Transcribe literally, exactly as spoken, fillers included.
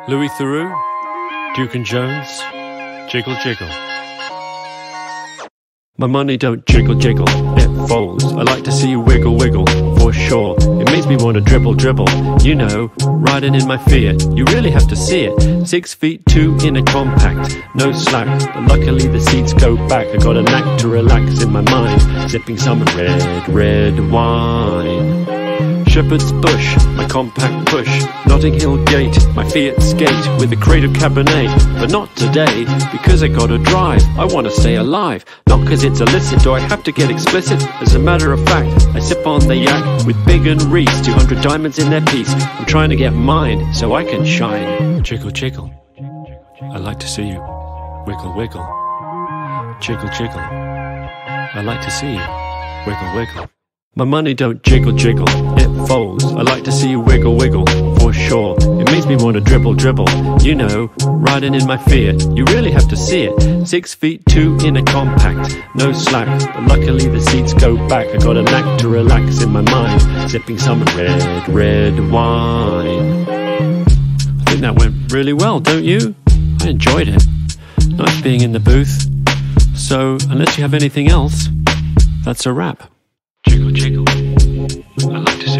Louis Theroux, Duke and Jones, jiggle jiggle. My money don't jiggle jiggle, it folds. I like to see you wiggle wiggle, for sure. It makes me want to dribble dribble, you know, riding in my Fiat. You really have to see it. Six feet two in a compact, no slack, but luckily the seats go back. I got a knack to relax in my mind, sipping some red, red wine. Shepherd's Bush, my compact push, Notting Hill Gate, my Fiat skate with a crate of Cabernet. But not today, because I gotta drive. I wanna stay alive, not cause it's illicit or I have to get explicit. As a matter of fact, I sip on the yak with Big and Reese, two hundred diamonds in their piece. I'm trying to get mine so I can shine. Jiggle jiggle, I like to see you wiggle wiggle. Jiggle jiggle, I like to see you wiggle wiggle. My money don't jiggle jiggle, it folds. I like to see you wiggle wiggle, for sure. It makes me want to dribble dribble, you know, riding in my Fiat. You really have to see it. Six feet two in a compact, no slack, but luckily the seats go back. I got a knack to relax in my mind, sipping some red, red wine. I think that went really well, don't you? I enjoyed it. Nice being in the booth. So, unless you have anything else, that's a wrap. Jiggle jiggle, I like to